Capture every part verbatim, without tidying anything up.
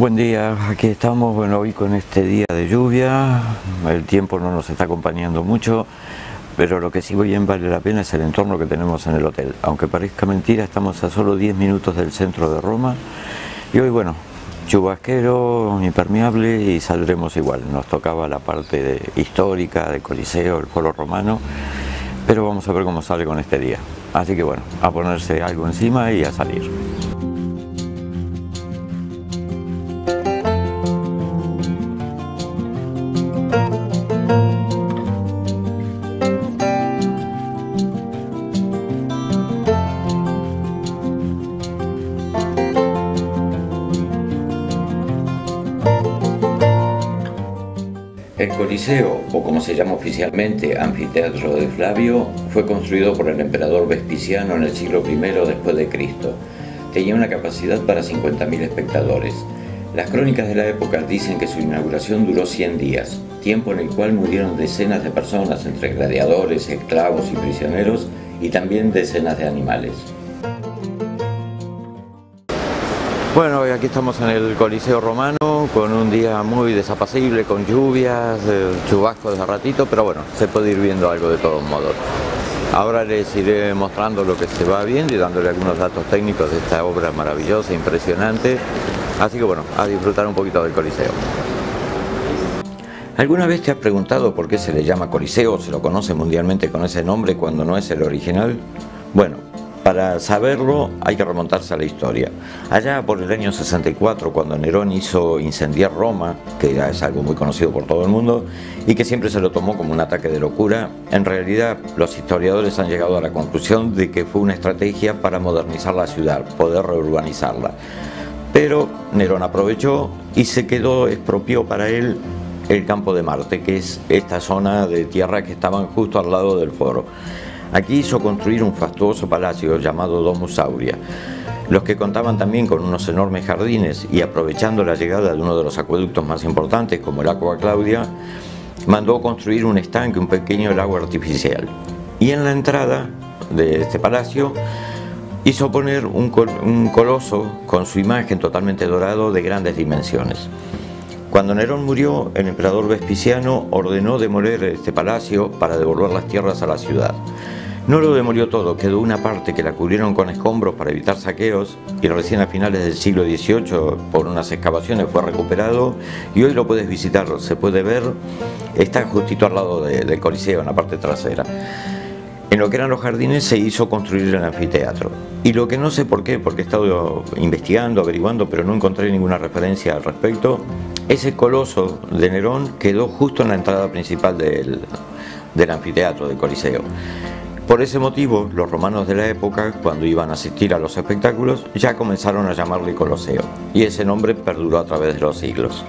Buen día, aquí estamos, bueno, hoy con este día de lluvia, el tiempo no nos está acompañando mucho, pero lo que sí bien vale la pena es el entorno que tenemos en el hotel. Aunque parezca mentira, estamos a solo diez minutos del centro de Roma y hoy, bueno, chubasquero, impermeable y saldremos igual. Nos tocaba la parte de, histórica del Coliseo, el Foro Romano, pero vamos a ver cómo sale con este día. Así que bueno, a ponerse algo encima y a salir. El Coliseo, o como se llama oficialmente, Anfiteatro de Flavio, fue construido por el emperador Vespasiano en el siglo primero después de Cristo. Tenía una capacidad para cincuenta mil espectadores. Las crónicas de la época dicen que su inauguración duró cien días, tiempo en el cual murieron decenas de personas, entre gladiadores, esclavos y prisioneros, y también decenas de animales. Bueno, aquí estamos en el Coliseo Romano con un día muy desapacible, con lluvias, eh, chubascos de ratito, pero bueno, se puede ir viendo algo de todos modos. Ahora les iré mostrando lo que se va viendo y dándole algunos datos técnicos de esta obra maravillosa, impresionante. Así que bueno, a disfrutar un poquito del Coliseo. ¿Alguna vez te has preguntado por qué se le llama Coliseo o se lo conoce mundialmente con ese nombre cuando no es el original? Bueno, para saberlo hay que remontarse a la historia. Allá por el año sesenta y cuatro, cuando Nerón hizo incendiar Roma, que ya es algo muy conocido por todo el mundo, y que siempre se lo tomó como un ataque de locura, en realidad los historiadores han llegado a la conclusión de que fue una estrategia para modernizar la ciudad, poder reurbanizarla. Pero Nerón aprovechó y se quedó, expropió para él el campo de Marte, que es esta zona de tierra que estaban justo al lado del foro. Aquí hizo construir un fastuoso palacio llamado Domus Aurea, los que contaban también con unos enormes jardines, y aprovechando la llegada de uno de los acueductos más importantes como el Aqua Claudia, mandó construir un estanque, un pequeño lago artificial. Y en la entrada de este palacio hizo poner un, col un coloso con su imagen totalmente dorado de grandes dimensiones. Cuando Nerón murió, el emperador Vespasiano ordenó demoler este palacio para devolver las tierras a la ciudad. No lo demolió todo, quedó una parte que la cubrieron con escombros para evitar saqueos, y recién a finales del siglo dieciocho, por unas excavaciones, fue recuperado y hoy lo puedes visitar, se puede ver, está justito al lado de, del Coliseo, en la parte trasera. En lo que eran los jardines se hizo construir el anfiteatro. Y lo que no sé por qué, porque he estado investigando, averiguando, pero no encontré ninguna referencia al respecto, ese coloso de Nerón quedó justo en la entrada principal del, del anfiteatro, del Coliseo. Por ese motivo, los romanos de la época, cuando iban a asistir a los espectáculos, ya comenzaron a llamarle Coloseo, y ese nombre perduró a través de los siglos.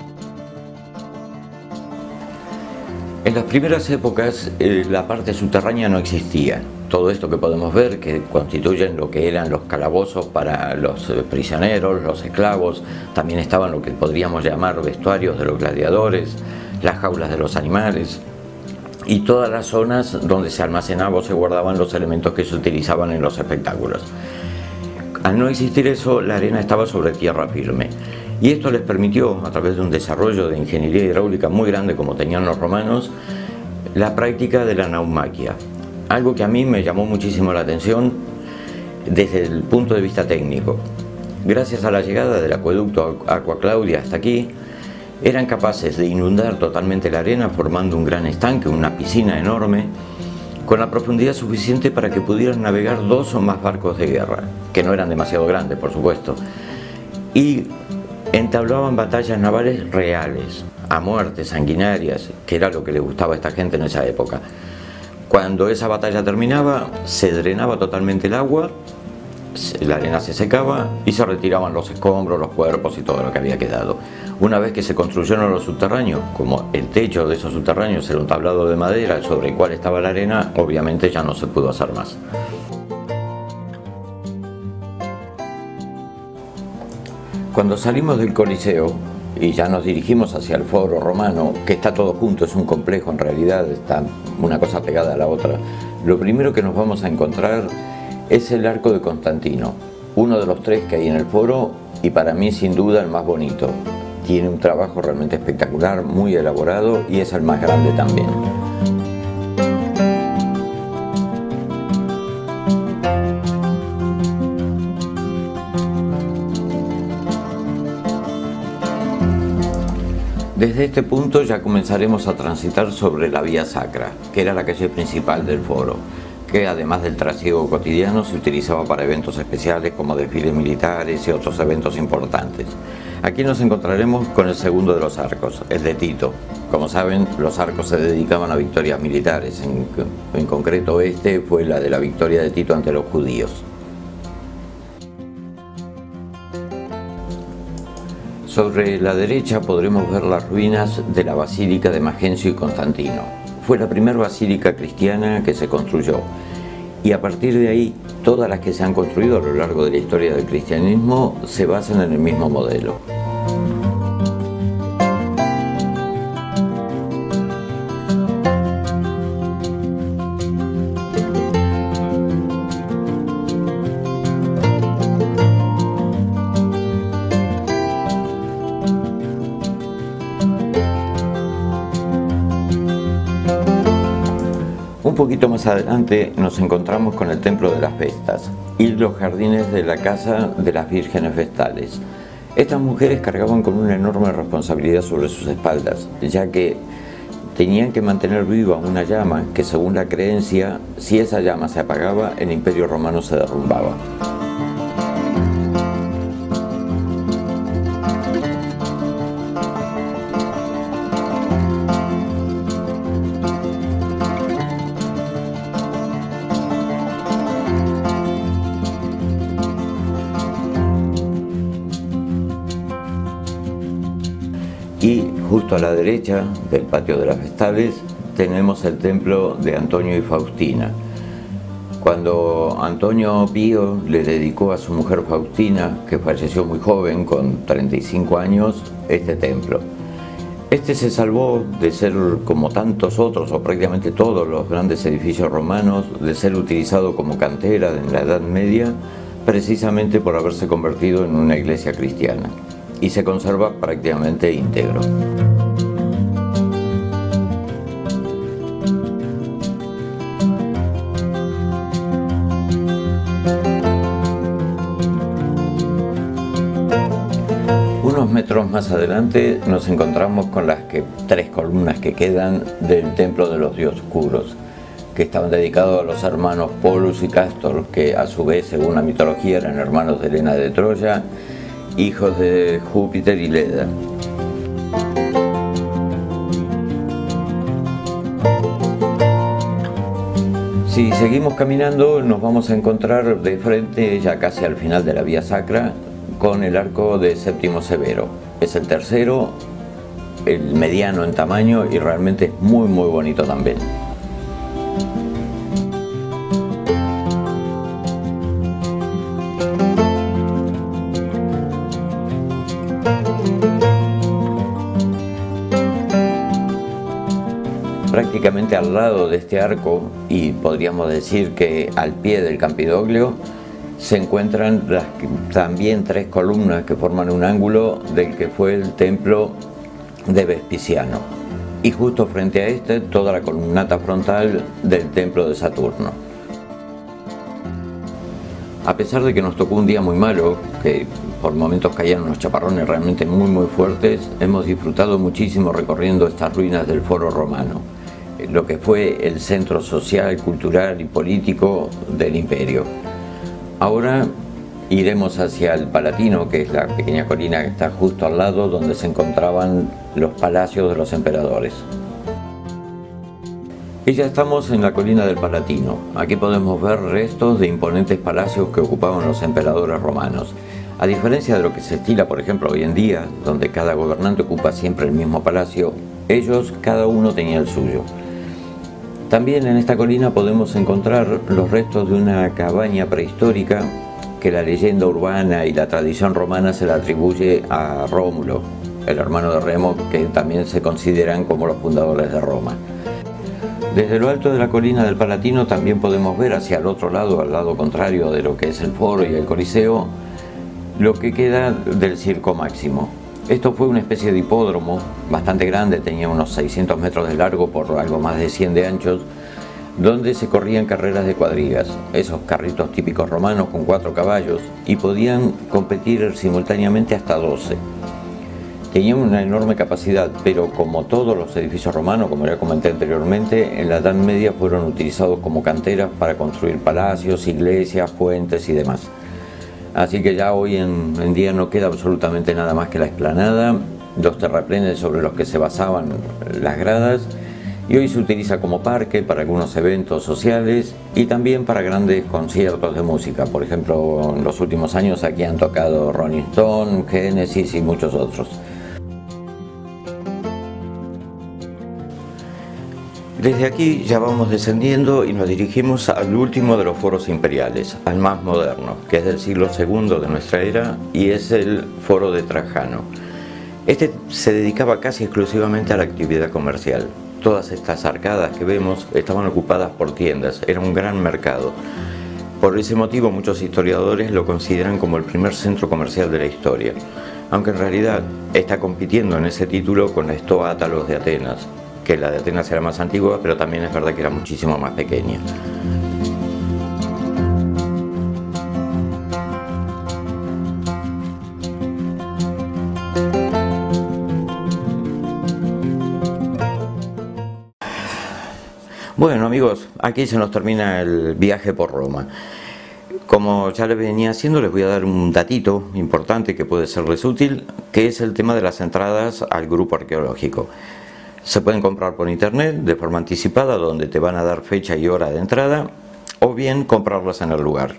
En las primeras épocas, eh, la parte subterránea no existía. Todo esto que podemos ver, que constituyen lo que eran los calabozos para los prisioneros, los esclavos, también estaban lo que podríamos llamar vestuarios de los gladiadores, las jaulas de los animales, y todas las zonas donde se almacenaban o se guardaban los elementos que se utilizaban en los espectáculos. Al no existir eso, la arena estaba sobre tierra firme, y esto les permitió, a través de un desarrollo de ingeniería hidráulica muy grande como tenían los romanos, la práctica de la naumaquia, algo que a mí me llamó muchísimo la atención desde el punto de vista técnico. Gracias a la llegada del acueducto Aqua Claudia hasta aquí, eran capaces de inundar totalmente la arena formando un gran estanque, una piscina enorme, con la profundidad suficiente para que pudieran navegar dos o más barcos de guerra, que no eran demasiado grandes, por supuesto, y entablaban batallas navales reales, a muerte, sanguinarias, que era lo que le gustaba a esta gente en esa época. Cuando esa batalla terminaba, se drenaba totalmente el agua, la arena se secaba y se retiraban los escombros, los cuerpos y todo lo que había quedado. Una vez que se construyeron los subterráneos, como el techo de esos subterráneos era un tablado de madera sobre el cual estaba la arena, obviamente ya no se pudo hacer más. Cuando salimos del Coliseo y ya nos dirigimos hacia el Foro Romano, que está todo junto, es un complejo en realidad, está una cosa pegada a la otra, lo primero que nos vamos a encontrar es el Arco de Constantino, uno de los tres que hay en el foro, y para mí sin duda el más bonito. Tiene un trabajo realmente espectacular, muy elaborado y es el más grande también. Desde este punto ya comenzaremos a transitar sobre la vía sacra, que era la calle principal del foro, que además del trasiego cotidiano se utilizaba para eventos especiales como desfiles militares y otros eventos importantes. Aquí nos encontraremos con el segundo de los arcos, el de Tito. Como saben, los arcos se dedicaban a victorias militares, en, en concreto este fue la de la victoria de Tito ante los judíos. Sobre la derecha podremos ver las ruinas de la Basílica de Magencio y Constantino. Fue la primera basílica cristiana que se construyó y a partir de ahí todas las que se han construido a lo largo de la historia del cristianismo se basan en el mismo modelo. Un poquito más adelante nos encontramos con el Templo de las Vestas y los jardines de la Casa de las Vírgenes Vestales. Estas mujeres cargaban con una enorme responsabilidad sobre sus espaldas, ya que tenían que mantener viva una llama que, según la creencia, si esa llama se apagaba, el Imperio Romano se derrumbaba. Y justo a la derecha del patio de las Vestales tenemos el templo de Antonio y Faustina. Cuando Antonio Pío le dedicó a su mujer Faustina, que falleció muy joven, con treinta y cinco años, este templo. Este se salvó de ser, como tantos otros, o prácticamente todos los grandes edificios romanos, de ser utilizado como cantera en la Edad Media, precisamente por haberse convertido en una iglesia cristiana. Y se conserva prácticamente íntegro. Unos metros más adelante nos encontramos con las que, tres columnas que quedan del Templo de los Dioscuros, que estaban dedicados a los hermanos Polus y Castor, que a su vez, según la mitología, eran hermanos de Helena de Troya, hijos de Júpiter y Leda. Si seguimos caminando nos vamos a encontrar de frente, ya casi al final de la vía sacra, con el arco de Séptimo Severo. Es el tercero, el mediano en tamaño y realmente es muy muy bonito también. Prácticamente al lado de este arco, y podríamos decir que al pie del Campidoglio, se encuentran las, también tres columnas que forman un ángulo del que fue el templo de Vespasiano. Y justo frente a este, toda la columnata frontal del templo de Saturno. A pesar de que nos tocó un día muy malo, que por momentos caían unos chaparrones realmente muy muy fuertes, hemos disfrutado muchísimo recorriendo estas ruinas del Foro Romano, lo que fue el centro social, cultural y político del imperio. Ahora iremos hacia el Palatino, que es la pequeña colina que está justo al lado, donde se encontraban los palacios de los emperadores. Y ya estamos en la colina del Palatino. Aquí podemos ver restos de imponentes palacios que ocupaban los emperadores romanos. A diferencia de lo que se estila, por ejemplo, hoy en día, donde cada gobernante ocupa siempre el mismo palacio, ellos, cada uno tenía el suyo. También en esta colina podemos encontrar los restos de una cabaña prehistórica que la leyenda urbana y la tradición romana se la atribuye a Rómulo, el hermano de Remo, que también se consideran como los fundadores de Roma. Desde lo alto de la colina del Palatino también podemos ver hacia el otro lado, al lado contrario de lo que es el Foro y el Coliseo, lo que queda del Circo Máximo. Esto fue una especie de hipódromo bastante grande, tenía unos seiscientos metros de largo por algo más de cien de anchos, donde se corrían carreras de cuadrigas, esos carritos típicos romanos con cuatro caballos, y podían competir simultáneamente hasta doce. Tenían una enorme capacidad, pero como todos los edificios romanos, como ya comenté anteriormente, en la Edad Media fueron utilizados como canteras para construir palacios, iglesias, puentes y demás. Así que ya hoy en, en día no queda absolutamente nada más que la explanada, los terraplenes sobre los que se basaban las gradas, y hoy se utiliza como parque para algunos eventos sociales y también para grandes conciertos de música. Por ejemplo, en los últimos años aquí han tocado Rolling Stone, Genesis y muchos otros. Desde aquí ya vamos descendiendo y nos dirigimos al último de los foros imperiales, al más moderno, que es del siglo segundo de nuestra era y es el Foro de Trajano. Este se dedicaba casi exclusivamente a la actividad comercial. Todas estas arcadas que vemos estaban ocupadas por tiendas, era un gran mercado. Por ese motivo muchos historiadores lo consideran como el primer centro comercial de la historia, aunque en realidad está compitiendo en ese título con la Stoa Átalos de Atenas, que la de Atenas era más antigua, pero también es verdad que era muchísimo más pequeña. Bueno amigos, aquí se nos termina el viaje por Roma. Como ya les venía haciendo, les voy a dar un datito importante que puede serles útil, que es el tema de las entradas al grupo arqueológico. Se pueden comprar por internet de forma anticipada, donde te van a dar fecha y hora de entrada, o bien comprarlas en el lugar.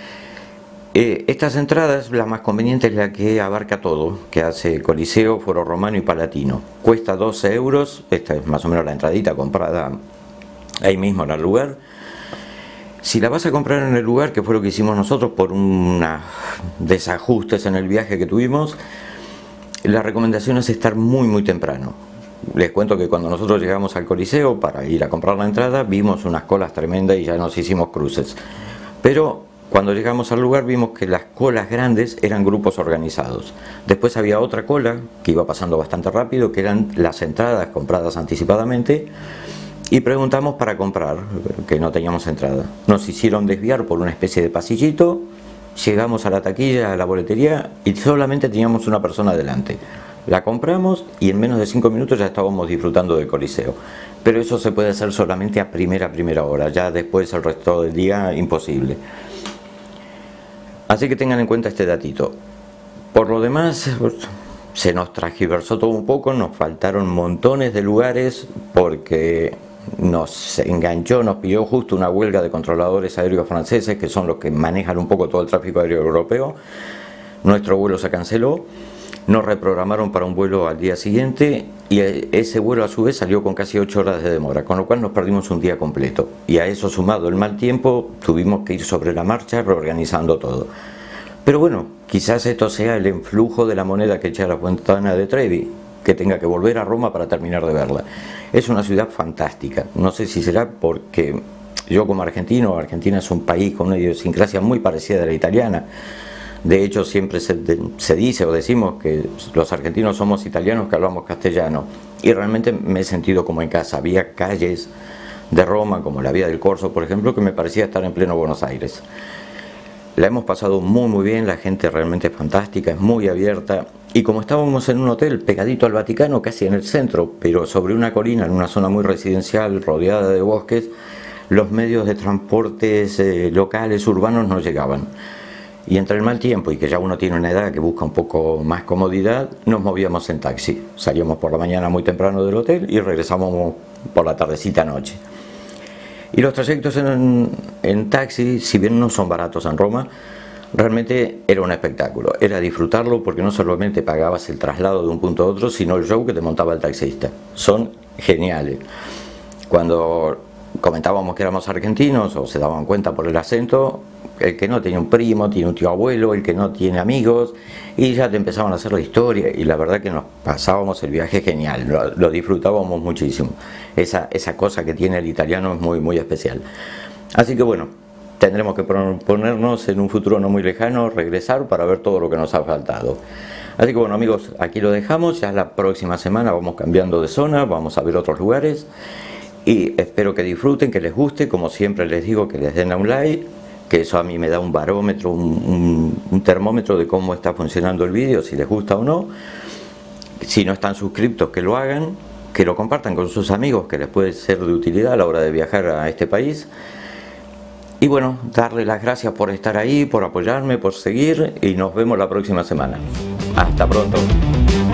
Eh, estas entradas, la más conveniente es la que abarca todo, que hace Coliseo, Foro Romano y Palatino. Cuesta doce euros, esta es más o menos la entradita comprada ahí mismo en el lugar. Si la vas a comprar en el lugar, que fue lo que hicimos nosotros por unos desajustes en el viaje que tuvimos, la recomendación es estar muy muy temprano. Les cuento que cuando nosotros llegamos al Coliseo para ir a comprar la entrada, vimos unas colas tremendas y ya nos hicimos cruces. Pero cuando llegamos al lugar vimos que las colas grandes eran grupos organizados. Después había otra cola que iba pasando bastante rápido, que eran las entradas compradas anticipadamente, y preguntamos para comprar, que no teníamos entrada. Nos hicieron desviar por una especie de pasillito, llegamos a la taquilla, a la boletería, y solamente teníamos una persona delante. La compramos y en menos de cinco minutos ya estábamos disfrutando del Coliseo. Pero eso se puede hacer solamente a primera, primera hora, ya después el resto del día imposible. Así que tengan en cuenta este datito. Por lo demás, se nos transgiversó todo un poco, nos faltaron montones de lugares porque nos enganchó, nos pilló justo una huelga de controladores aéreos franceses, que son los que manejan un poco todo el tráfico aéreo europeo. Nuestro vuelo se canceló. Nos reprogramaron para un vuelo al día siguiente y ese vuelo a su vez salió con casi ocho horas de demora, con lo cual nos perdimos un día completo. Y a eso sumado el mal tiempo, tuvimos que ir sobre la marcha reorganizando todo. Pero bueno, quizás esto sea el influjo de la moneda que echa la Fontana de Trevi, que tenga que volver a Roma para terminar de verla. Es una ciudad fantástica, no sé si será porque yo como argentino, Argentina es un país con una idiosincrasia muy parecida a la italiana. De hecho, siempre se, se dice o decimos que los argentinos somos italianos que hablamos castellano. Y realmente me he sentido como en casa. Había calles de Roma, como la Vía del Corso, por ejemplo, que me parecía estar en pleno Buenos Aires. La hemos pasado muy muy bien, la gente realmente es fantástica, es muy abierta. Y como estábamos en un hotel pegadito al Vaticano, casi en el centro, pero sobre una colina, en una zona muy residencial, rodeada de bosques, los medios de transportes eh, locales, urbanos, no llegaban. Y entre el mal tiempo y que ya uno tiene una edad que busca un poco más comodidad, nos movíamos en taxi. Salíamos por la mañana muy temprano del hotel y regresamos por la tardecita noche. Y los trayectos en, en taxi, si bien no son baratos en Roma, realmente era un espectáculo. Era disfrutarlo porque no solamente pagabas el traslado de un punto a otro, sino el show que te montaba el taxista. Son geniales. Cuando comentábamos que éramos argentinos o se daban cuenta por el acento, el que no tenía un primo, tiene un tío abuelo, el que no tiene amigos, y ya te empezaban a hacer la historia, y la verdad que nos pasábamos el viaje genial, lo, lo disfrutábamos muchísimo. Esa, esa cosa que tiene el italiano es muy, muy especial. Así que bueno, tendremos que proponernos en un futuro no muy lejano regresar para ver todo lo que nos ha faltado. Así que bueno amigos, aquí lo dejamos, ya la próxima semana vamos cambiando de zona, vamos a ver otros lugares y espero que disfruten, que les guste, como siempre les digo que les den a un like, que eso a mí me da un barómetro, un, un, un termómetro de cómo está funcionando el vídeo, si les gusta o no. Si no están suscriptos, que lo hagan, que lo compartan con sus amigos, que les puede ser de utilidad a la hora de viajar a este país. Y bueno, darles las gracias por estar ahí, por apoyarme, por seguir y nos vemos la próxima semana. Hasta pronto.